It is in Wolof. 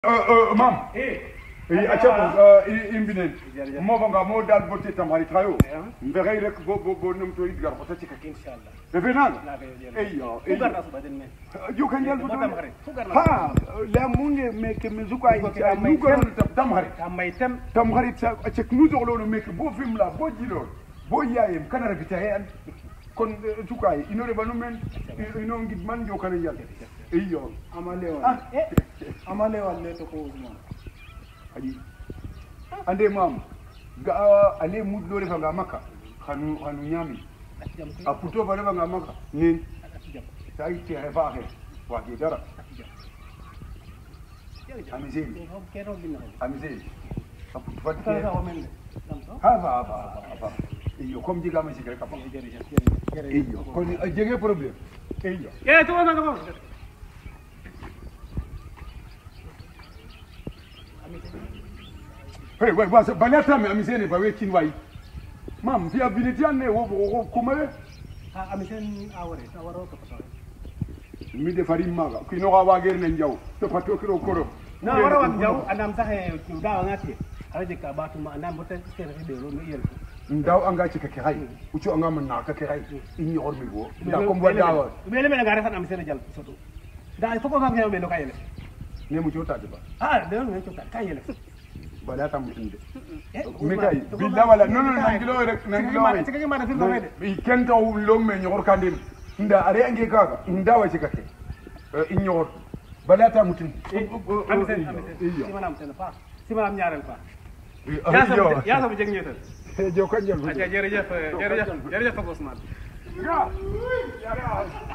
Mam, acaba imbinen mo banga mo dal botte tamari trayo mbere rek bo num to idgar ko tati kake inshallah revenan eyo yo kan dal botte ha la munge meke mezuka ay nu garon tamari cek nu doglo no meke bo film la bo jilo bo yayem kanara bitayen kon tukay inore banu men ino ngid man jo kan yal eyo amalewa leto ko usman aji ande mam ga ale mudlo refa nga maka khanu nyami a puto ba refa nga maka nin sai te refa he wa ke dara amizeli a puto ba ke ha iyo comme diga ma sikre kapa iyo kon jege problème iyo to na ko hey wait what's banata me amisene ba we kinwai mam fi ability an ne wo kumare ha amisen awore ko pato mi de fari maga ki no wa ger ne njaw to pato kiro koro na wara wa njaw anam saxe da ngati araje ka batuma anam bote sene de ro no yel ndaw anga ci kake hay ucu anga man na kake hay inni hormi go da ko bo dawa me le me ngare fan amisen jal soto da foko fa ngene me no kayele ne mu jota de ba de no jota kayele bala tam inde mi kay billa wala non nangilo rek nangilo ci ma da fi ko bi kento lo me ñor kandim nda are ange kaga nda wa ci kake in ñor bala tam tin si manam ten fa si manam ñaarel fa ya sa bu jeg ñetal jo kan jël jërëjëf Ousmane ya